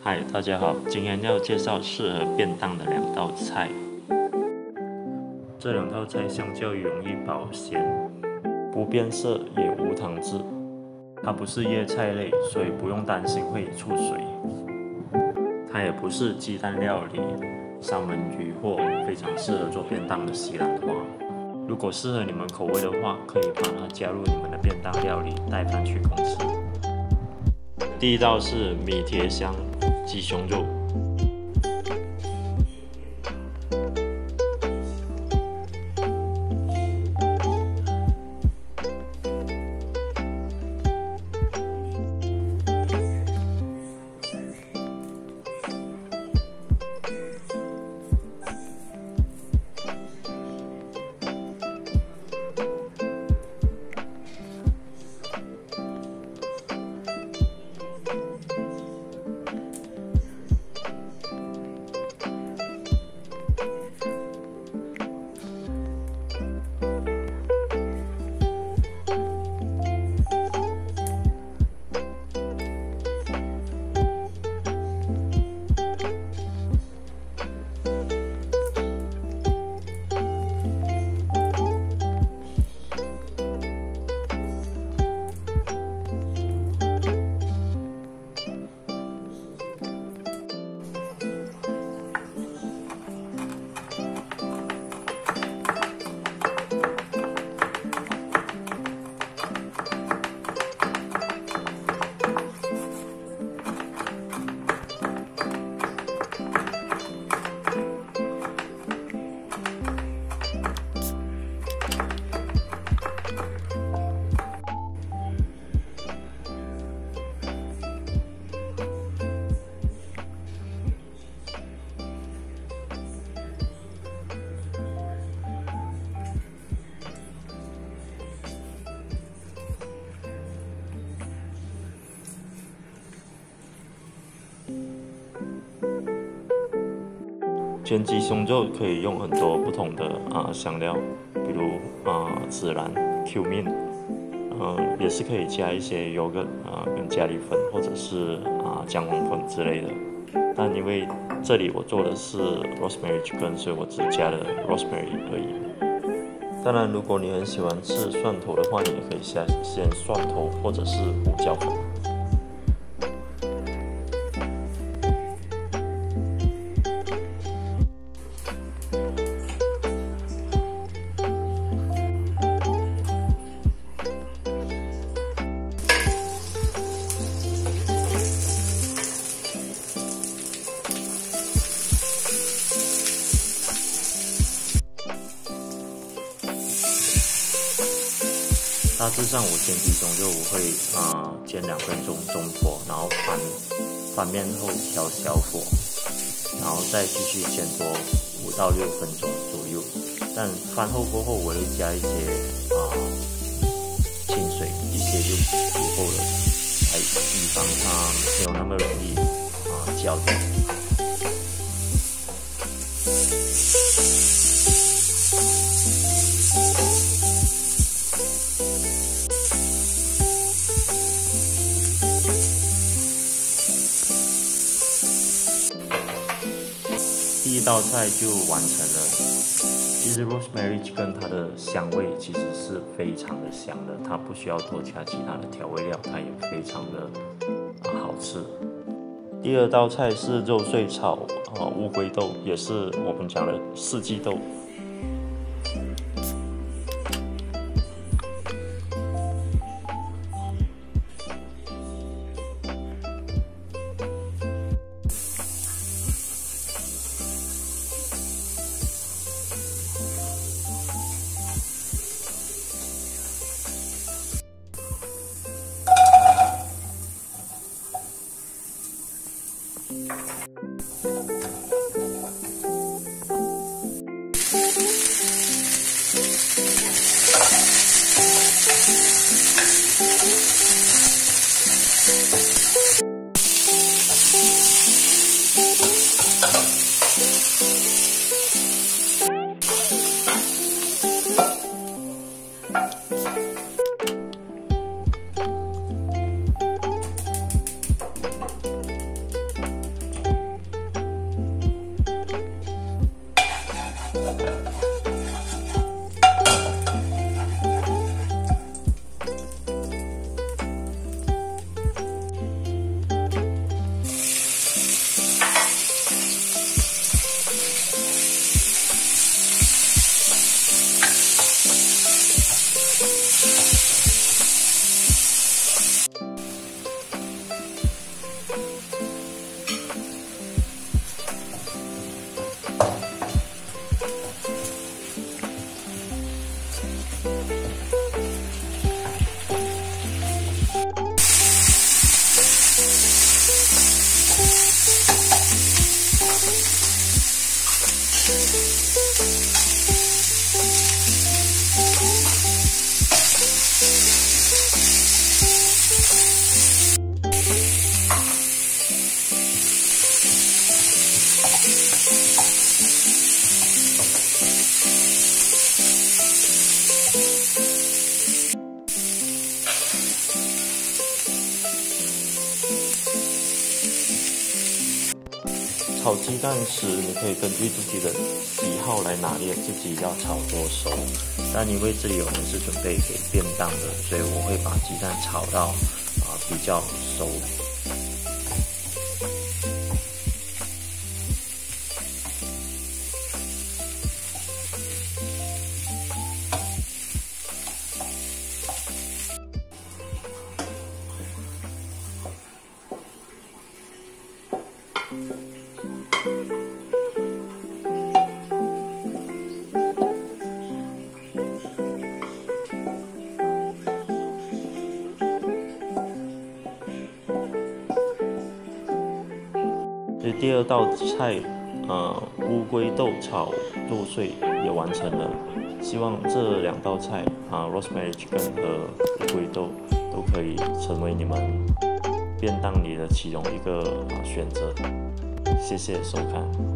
嗨，大家好，今天要介绍适合便当的2道菜。这2道菜相较于容易保鲜，不变色也无糖质。它不是叶菜类，所以不用担心会出水。它也不是鸡蛋料理、三文鱼或非常适合做便当的西兰花。如果适合你们口味的话，可以把它加入你们的便当料理，带饭去公司。第一道是米铁香鸡胸肉。煎鸡胸肉可以用很多不同的香料，比如孜然、cumin，也是可以加一些 yogurt 跟咖喱粉或者是姜黄粉之类的。但因为这里我做的是 rosemary chicken， 所以我只加了 rosemary 而已。当然，如果你很喜欢吃蒜头的话，你也可以下些蒜头或者是胡椒粉。大致上，我煎鸡胸肉我会煎2分钟中火，然后翻面后调小火，然后再继续煎多5到6分钟左右。但翻后过后，我会加一些清水，一些就足够了，来以防它没有那么容易焦掉。第1道菜就完成了。其实 rosemary chicken 它的香味其实是非常的香的，它不需要多加其他的调味料，它也非常的好吃。第2道菜是肉碎炒乌龟豆，也是我们讲的四季豆。 炒鸡蛋时，你可以根据自己的喜好来拿捏自己要炒多熟。但因为这里我们是准备给便当的，所以我会把鸡蛋炒到比较熟。所以第二道菜，乌龟豆炒肉碎也完成了。希望这2道菜rosemary chicken 和乌龟豆都可以成为你们便当里的其中一个选择。谢谢收看。